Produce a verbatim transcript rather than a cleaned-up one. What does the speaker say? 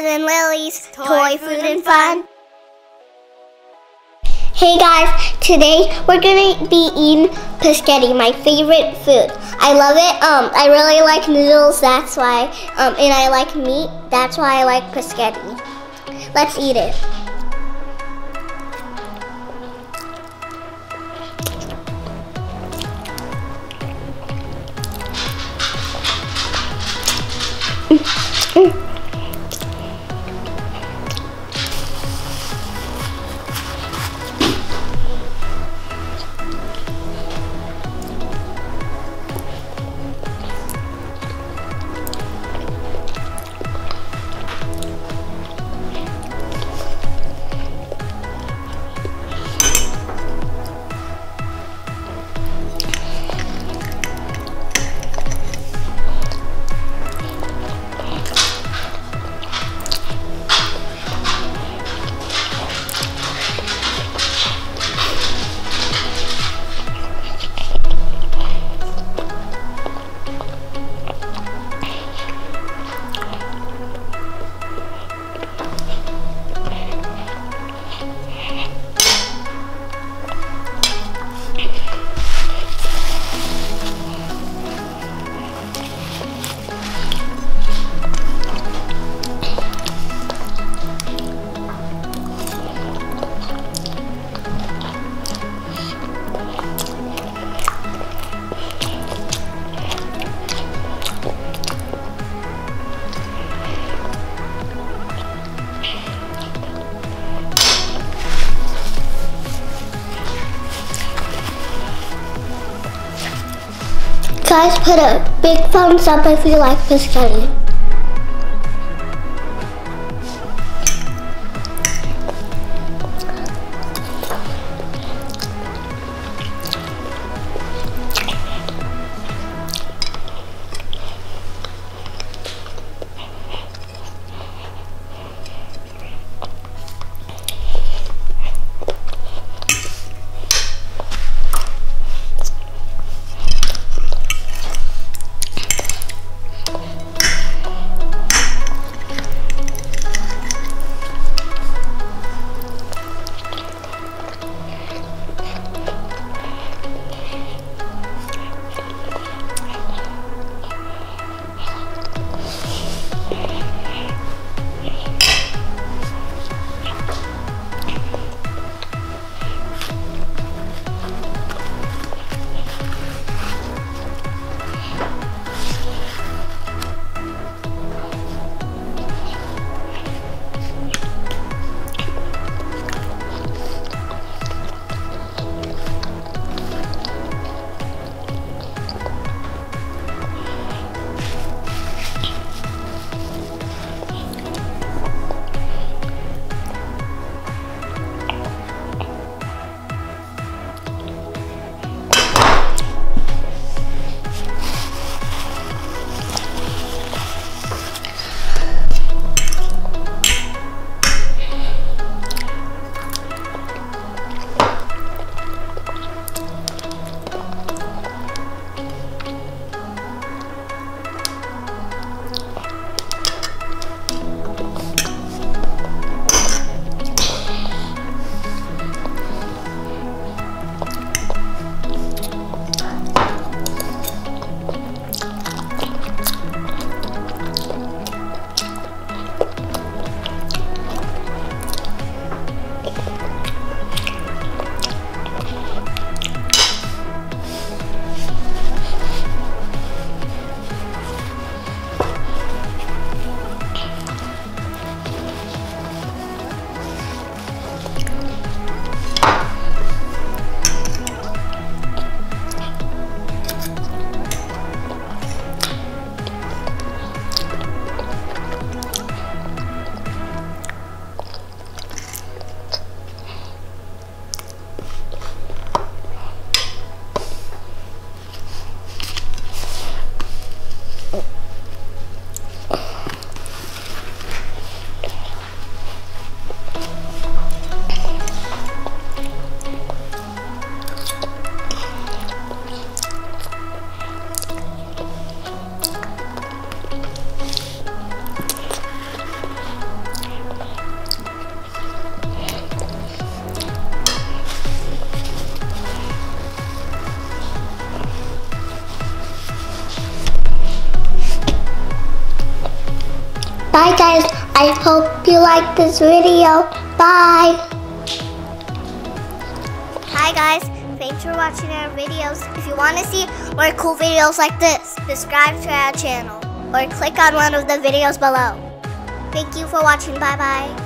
and Lily's Toy, Toy Food and Fun. Hey guys, today we're gonna be eating paschetti, my favorite food. I love it. Um, I really like noodles, that's why. Um, and I like meat, that's why I like paschetti. Let's eat it. Mm. Guys, put a big thumbs up if you like paschetti. Bye guys, I hope you like this video. Bye. Hi guys, thanks for watching our videos. If you want to see more cool videos like this, subscribe to our channel or click on one of the videos below. Thank you for watching. Bye bye.